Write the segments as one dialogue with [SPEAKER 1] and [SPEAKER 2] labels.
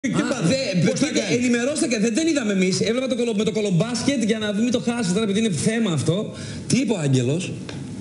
[SPEAKER 1] Ενημερώστε και δεν είδαμε εμείς. Έβλεπα με το κολομπάσκετ για να μην το χάσει τώρα, επειδή είναι θέμα αυτό. Τι είπε ο Άγγελος?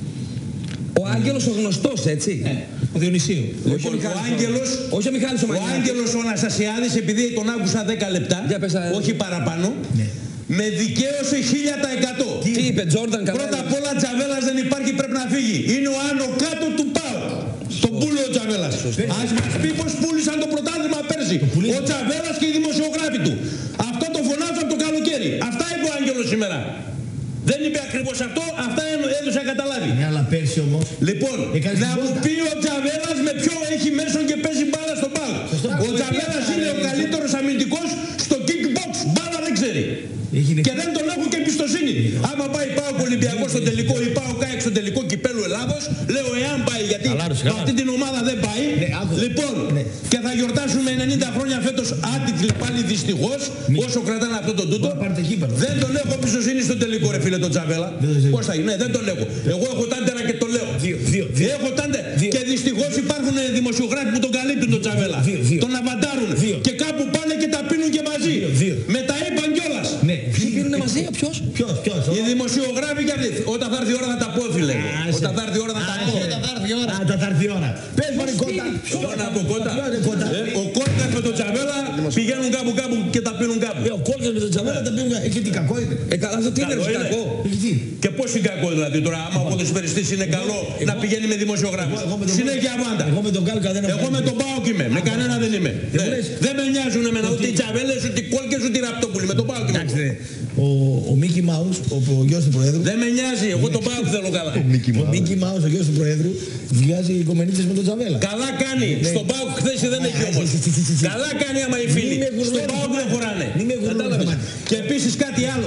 [SPEAKER 1] Ο Άγγελος ο γνωστός, έτσι.
[SPEAKER 2] Ο Διονυσίου.
[SPEAKER 1] Λοιπόν, ο Άγγελος, όχι ο Μιχάλης ο Μαγιάτης.
[SPEAKER 3] Ο Άγγελος ο Αναστασιάδης, επειδή τον άκουσα 10 λεπτά, όχι παραπάνω, με δικαίωσε 1000%.
[SPEAKER 1] Τι είπε, Τζόρνταν, καλά?
[SPEAKER 3] Πρώτα απ' όλα, Τζαβέλας δεν υπάρχει, πρέπει να φύγει. Είναι ο άνω κάτω του ΠΑΟΚ. Τον πούλε ο Τζαβέλας. Ας μας πει πως πούλησαν το πρωτάθλημα πέρσι. Ο Τζαβέλας και οι δημοσιογράφοι του. Αυτό το φωνάζω από το καλοκαίρι. Αυτά είπε ο Άγγελος σήμερα. Δεν είπε ακριβώς αυτό, αυτά έδωσα καταλάβει.
[SPEAKER 2] Ναι, αλλά πέρσι όμως.
[SPEAKER 3] Λοιπόν, να μου πει ο Τζαβέλας με ποιο έχει μέσον και παίζει μπάλα στο ΠΑΟΚ. Ο Τζαβέλας είναι ο καλύτερος αμυντικός στο kickbox. Μπάλα δεν ξέρει. Και δεν τον έχω και εμπιστοσύνη. Άμα πάει ΠΑΟΚ Ολυμπιακός στο τελικό ή ΠΑΟΚ ΑΕΚ στο τελικό κυπέλου Ελλάδος, λέω εάν πάει, γιατί αυτή την ομάδα δεν πάει. Λοιπόν, και θα γιορτάσουμε 90 χρόνια φέτος άτιτλοι πάλι δυστυχώς, όσο κρατάνε αυτό το τούτο. Δεν τον έχω εμπιστοσύνη στο τελικό, ρε φίλε, τον Τζαβέλα. Πώς θα γίνει? Ναι, δεν τον έχω. Εγώ έχω τάντερα και το λέω. Έχω τάντερα. Και δυστυχώς υπάρχουν δημοσιογράφοι που τον καλύπτουν τον Τζαβέλα. Τον αβαντάρουν. Και κάπου πάνε και τα πίνουν και μαζί. Με τα είπαν κιόλας.
[SPEAKER 1] Ποιοι πίνουν μαζί, ποιος?
[SPEAKER 3] Οι δημοσιογράφοι και αυτοί. Όταν θα έρθει η ώρα θα τα πω, φίλε. Όταν θα έρθει η ώρα θα τα πω.
[SPEAKER 2] Όταν θα έρθει η ώρα. Πες μου, Κότα.
[SPEAKER 3] Ποιο να πω, Κότα? Ο Κότα με τον Τζαβέλα πηγαίνουν κάπου και τα πίνουν κάπου.
[SPEAKER 2] Ο Κότα με τον Τζαβέλα τα πίνουν. Εκεί τι κακό είναι?
[SPEAKER 1] Καλά, αυτό τι είναι κακό?
[SPEAKER 3] Και πώς είναι κακό δηλαδή τώρα, άμα ο ποδοσφαιριστής είναι καλό να πηγαίνει με δημοσιογράφους? Συνέχεια βάντα.
[SPEAKER 2] Εγώ με τον Κάλκα δεν έχω.
[SPEAKER 3] Εγώ με τον ΠΑΟΚ είμαι, με κανένα δεν είμαι. Δεν με νοιάζουν εμένα ούτε οι Τζαβέλες, ούτε οι Κόλκες, ούτε οι Ραπτόπουλοι. Με τον ΠΑΟΚ είμαι.
[SPEAKER 2] Ο Μίκι Μάους, ο γιος του Προέδρου.
[SPEAKER 3] Δεν με νοιάζει, εγώ τον ΠΑΟΚ θέλω καλά.
[SPEAKER 2] Ο Μίκι Μάους, ο γιος του Προέδρου, βγάζει κομμενίτσες με τον Τζαβέλα.
[SPEAKER 3] Καλά κάνει. Στον ΠΑΟΚ χθες δεν έχει όμως. Καλά κάνει άμα οι φίλοι. Στον ΠΑΟΚ δεν χωράνε. Κατάλαβες? Και επίσης κάτι άλλο.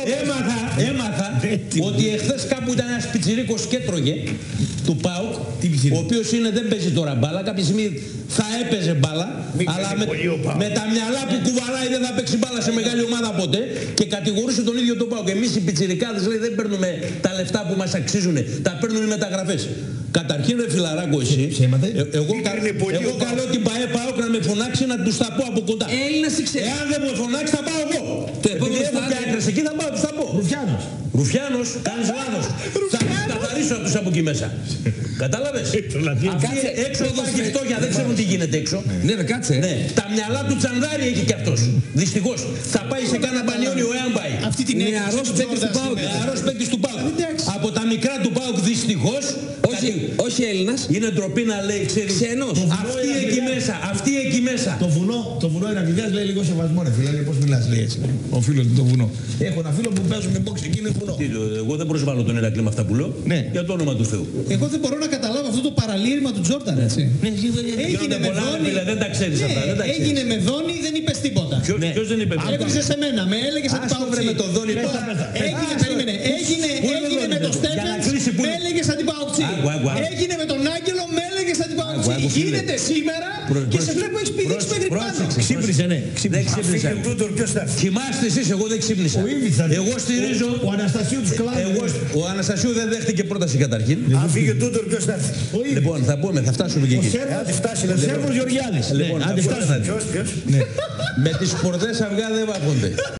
[SPEAKER 3] Έμαθα ότι εχθές κάπου ήταν ένας πιτσιρίκος και έτρωγε του ΠΑΟΚ, ο οποίος δεν παίζει τώρα μπάλα. Κάποια στιγμή θα έπαιζε μπάλα, αλλά με τα μυαλά που κουβαλάει δεν θα παίξει μπάλα σε μεγάλη ομάδα ποτέ, και κατηγορούσε τον ίδιο τον ΠΑΟΚ. Εμείς οι πιτσιρικάδες, λέει, δεν παίρνουμε τα λεφτά που μας αξίζουν, τα παίρνουν οι μεταγραφές. Καταρχήν, ρε φιλαράκο, εσύ, εγώ καλώ την ΠΑΕ ΠΑΟΚ να με φωνάξει να τους τα πω από κοντά. Εάν δεν με φωνάξει θα πάω εγώ. Επειδή έχω και άκρες εκεί θα πάω, τους τα πω. Ρουφιάνος, κάνεις λάθος. Θα τους καθαρίσω τους από εκεί μέσα. Κατάλαβες? Αυτοί έξω υπάρχει φτώχεια, δεν ξέρουν τι γίνεται έξω.
[SPEAKER 1] Ναι, κάτσε.
[SPEAKER 3] Τα μυαλά του Τσανδάρη έχει κι αυτός. Δυστυχώς. Θα πάει σε κάνα μπανιόνιο εάν πάει.
[SPEAKER 1] Νεαρός παίκτης του ΠΑΟΚ.
[SPEAKER 3] Νεαρός παίκτης του ΠΑΟΚ. Από τα μικρά του ΠΑΟΚ δυστυχώς.
[SPEAKER 1] Όχι Έλληνας.
[SPEAKER 3] Είναι ντροπή να λέει, ξέρεις.
[SPEAKER 1] Ξένος.
[SPEAKER 3] Αυτή εκεί μέσα.
[SPEAKER 2] Το βουνό Ηρακλειάς λέει λίγο σεβασμό, ρε φίλε. Πώς μιλάς, λέει έτσι. Ο φίλος του το βουνό. Έχω ένα φίλο που παίζουμε box εκεί, είναι βουνό.
[SPEAKER 3] Εγώ δεν προσβάλλω τον Ηρακλή με αυτά που λέω. Για το όνομα του Θεού.
[SPEAKER 4] Εγώ δεν μπορώ να καταλάβω αυτό το παραλήρημα του Τζόρνταν, έτσι.
[SPEAKER 3] Έγινε με Δόνη. Δεν τα ξέρεις αυτά.
[SPEAKER 4] Έγινε με Δόνη, δεν είπες τίποτα.
[SPEAKER 3] Ποιος δεν είπε?
[SPEAKER 4] Έπαιζε σε μένα, με έλεγες ότι πάω ξύ. Έγινε με τον Στέφενς, με έλεγες ότι πάω ξύ. Έγινε με τον Άγγελο, με έλεγες ότι πάω ξύ. Γίνεται σήμερα και σε βλέπω έχεις πηδήξει μέχρι πάνω.
[SPEAKER 2] Ξύπνησε, ναι.
[SPEAKER 3] Δεν ξύπνησα. Θυμάστε εσείς, εγώ δεν ξύπνησα. Εγώ στηρίζω.
[SPEAKER 2] Ο Αναστασίου τους κλάδους.
[SPEAKER 3] Ο Αναστασίου δεν δέχτηκε πρόταση καταρχήν.
[SPEAKER 2] Αν φύγει ο Τούτορ, ποιος θα έρθει?
[SPEAKER 3] Λοιπόν, θα πούμε, θα φτάσουμε και εκεί.
[SPEAKER 2] Ο Σέρβος Γεωργιάδης.
[SPEAKER 3] Λοιπόν, με τις σπορδές αυγά δεν βάγονται.